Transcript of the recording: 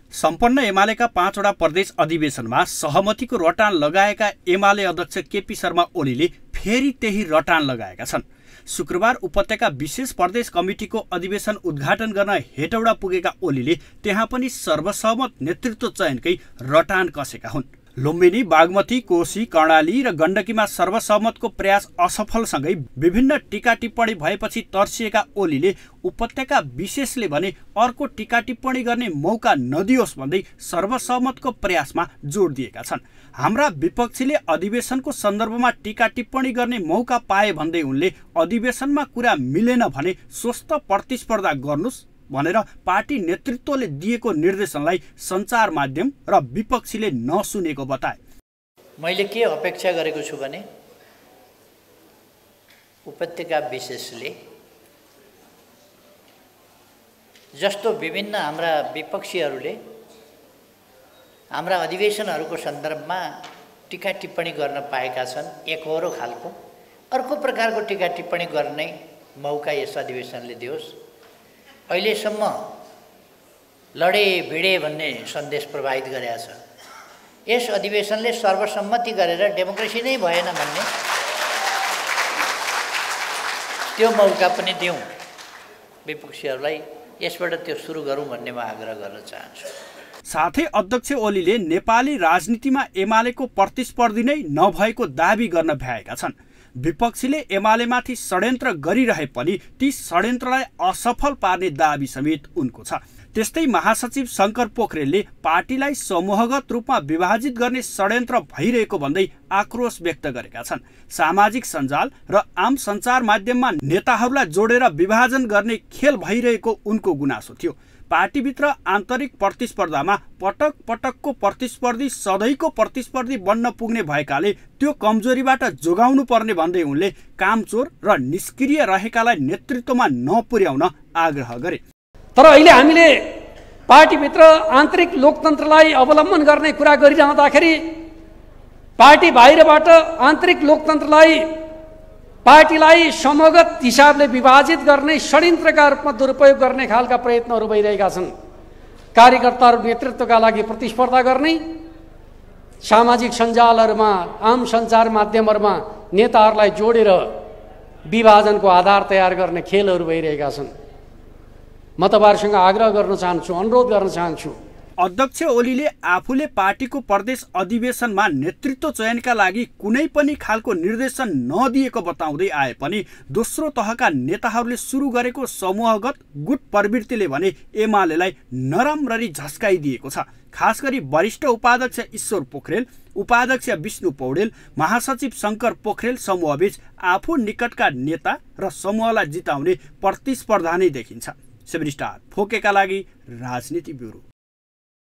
सम्पन्न एमालेका 5 वटा प्रदेश अधिवेशनमा सहमतिको रटान लगाएका एमाले अध्यक्ष केपी शर्मा ओलीले फेरि त्यही रटान लगाएका छन्। शुक्रबार उपत्यका विशेष प्रदेश कमिटीको अधिवेशन उद्घाटन गर्न हेटौडा पुगेका ओलीले त्यहाँ पनि सर्वसहमत नेतृत्व चयनकै रटान कसेका हुन्। लुम्बिनी, बागमती, कोशी, कर्णाली र गण्डकीमा सर्वसहमतको प्रयास असफलसँगै विभिन्न टीका टिप्पणी भएपछि तर्सिएका ओलीले उपत्यका विशेषले भने अर्को टीका टिप्पणी गर्ने मौका नदियोस् भन्दै सर्वसहमतको प्रयासमा जोड दिएका छन्। हाम्रा विपक्षीले अधिवेशनको सन्दर्भमा टीका टिप्पणी गर्ने मौका पाए भन्दै उनले अधिवेशनमा कुरा मिलेन भने स्वस्थ प्रतिस्पर्धा गर्नुस् भनेर पार्टी नेतृत्वले दिएको निर्देशनलाई सञ्चार माध्यम र विपक्षीले नसुनेको बताए। मैले के अपेक्षा गरेको छु भने उपत्यका विशेषले जस्तो विभिन्न हाम्रा विपक्षीहरूले हाम्रा अधिवेशनहरूको सन्दर्भमा टीका टिप्पणी गर्न पाएका छन्, एकहोरो खालको अर्को प्रकारको टीका टिप्पणी गर्ने मौका यस अधिवेशनले दियोस्। अहिलेसम्म लडे भिडे भन्ने सन्देश प्रवाहित गरेका छ। यस अधिवेशनले सर्वसम्मति गरेर डेमोक्रेसी नै भएन भन्ने त्यो मौका पनि दिउँ, विपक्षीहरूलाई यसबाट त्यो सुरु गरौँ भन्ने म आग्रह गर्न चाहन्छु। साथै अध्यक्ष ओलीले नेपाली राजनीतिमा एमालेको प्रतिस्पर्धी नै नभएको दाबी गर्न भ्याएका छन्। विपक्षीले एमालेमाथि षड्यन्त्र गरिरहे पनि ती षड्यन्त्रलाई असफल पार्ने दाबी समेत उनको छ। त्यस्तै महासचिव शङ्कर पोखरेलले पार्टीलाई समूहगत रूपमा विभाजित गर्ने षड्यन्त्र भइरहेको भन्दै आक्रोश व्यक्त गरेका छन्। सामाजिक सञ्जाल र आम सञ्चार माध्यममा नेताहरूलाई जोडेर विभाजन गर्ने खेल भइरहेको उनको गुनासो थियो। पार्टीभित्र आन्तरिक प्रतिस्पर्धामा पटक पटकको प्रतिस्पर्धी सधैँको प्रतिस्पर्धी बन्न पुग्ने भएकाले त्यो कमजोरीबाट जोगाउनु पर्ने भन्दै उनले कामचोर र निष्क्रिय रहेकालाई नेतृत्वमा नपुर्याउन आग्रह गरे। तर अहिले हामीले पार्टीभित्र आन्तरिक लोकतन्त्रलाई अवलम्बन गर्ने कुरा गरिरहँदाखेरि पार्टी बाहिरबाट आन्तरिक लोकतन्त्रलाई पार्टीलाई समूहगत हिसाबले विभाजित गर्ने षड्यन्त्रका रूपमा दुरुपयोग गर्ने खालका प्रयत्नहरू भइरहेका छन्। कार्यकर्ताहरू नेतृत्वका लागि प्रतिस्पर्धा गर्ने, सामाजिक सञ्जालहरूमा आम सञ्चार माध्यमहरूमा नेताहरूलाई जोडेर विभाजनको आधार तयार गर्ने खेलहरू भइरहेका छन्। म तपाईँहरूसँग आग्रह गर्न चाहन्छु, अनुरोध गर्न चाहन्छु। अध्यक्ष ओलीले आफूले पार्टीको प्रदेश अधिवेशनमा नेतृत्व चयनका लागि कुनै पनि खालको निर्देशन नदिएको बताउँदै आए पनि दोस्रो तहका नेताहरूले सुरु गरेको समूहगत गुट प्रवृत्तिले भने एमालेलाई नराम्ररी झस्काइदिएको छ। खास गरी वरिष्ठ उपाध्यक्ष ईश्वर पोखरेल, उपाध्यक्ष विष्णु पौडेल, महासचिव शङ्कर पोखरेल समूहबीच आफू निकटका नेता र समूहलाई जिताउने प्रतिस्पर्धा नै देखिन्छ। 7 स्टार फोकेका लागि राजनीति ब्युरो।